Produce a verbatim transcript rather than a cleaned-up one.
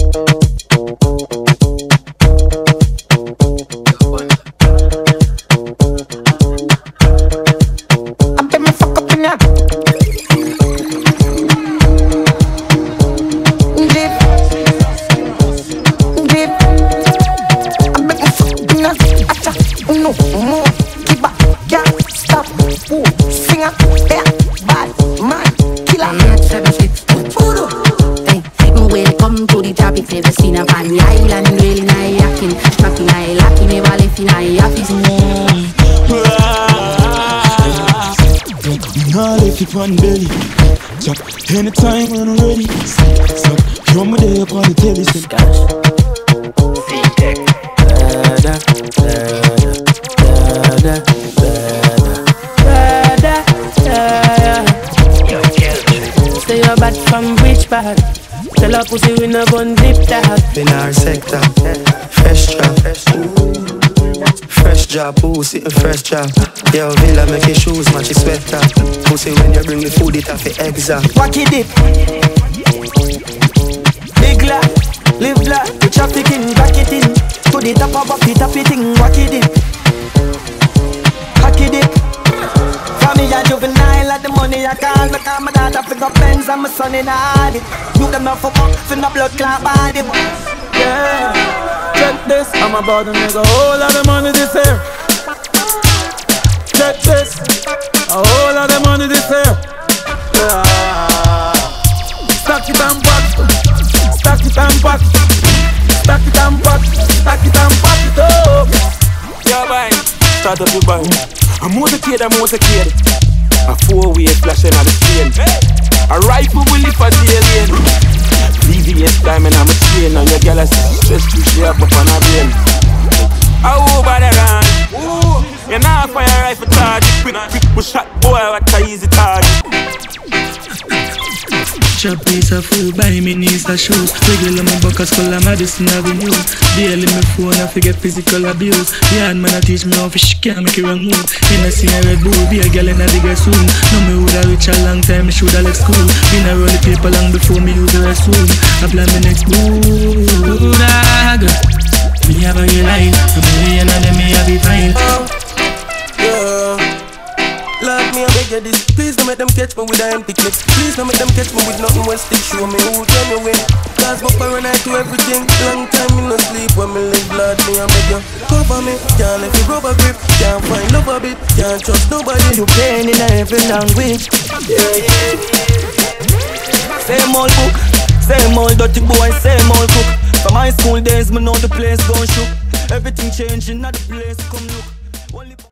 On belly, chop anytime when I'm ready. So, you're my day up on the telly. So, da da da da da. Say you're bad from which part? Tell her pussy we no gun dip that. In our sector, fresh trap. Fresh job, pussy, a fresh job. Yo, Villa make your shoes match your sweater. Pussy when you bring the food, it have to exact. Wack it dip. Big la, live la, the traffic in, back it in. To the top of the top it in, wack it dip. Hack it dip. For me a juvenile, at the money I call. Me call my daughter pick up pens and my son in a hardy. You them not fuck up, finna blood clot body. Yeah. Check this, I'm about to make a whole lot of money this year. Check this, a whole lot of money this year. Yeah. Stack it and pack, stack it and pack, stack it and pack, stack it and pack it up. Yeah, bye. Start up your bike. I'm motorcade, I'm motorcade. A four-way flashing on the screen. A rifle will lift a alien. D V S diamond, I'm a chain. Now your girl has stress to share up on her brain. Oh, over the run. You're not fire rifle target. Quick, quick, push shot boy, what a easy target. Chop piece of food, buy me knees and shoes. Regular my buckets, call a Madison Avenue. Daily my phone, I forget physical abuse. Yard man a teach me how fish can't make it wrong move. In a see a Red Bull, be a girl in a digger soon. Know me woulda reach a long time, me shoulda left school. Been a roll the paper long before me use the restroom. I plan me next move. Dog, me have a real life. A million of them me have it fine. Yeah. Love me, I beg you this. Please don't make them catch me with an empty clip. Please don't make them catch me with nothing but stick. Show me who can you win. Cause my paranoid to everything. Long time me no sleep. When me live blood, me I beg you cover me. Can't let me rubber grip. Can't find love a bit. Can't trust nobody. You pain in every language. Yeah, yeah. Same old book, same old dirty boy, same old cook. From my school days, me know the place gon' shook. Everything changing, not the place come look. Only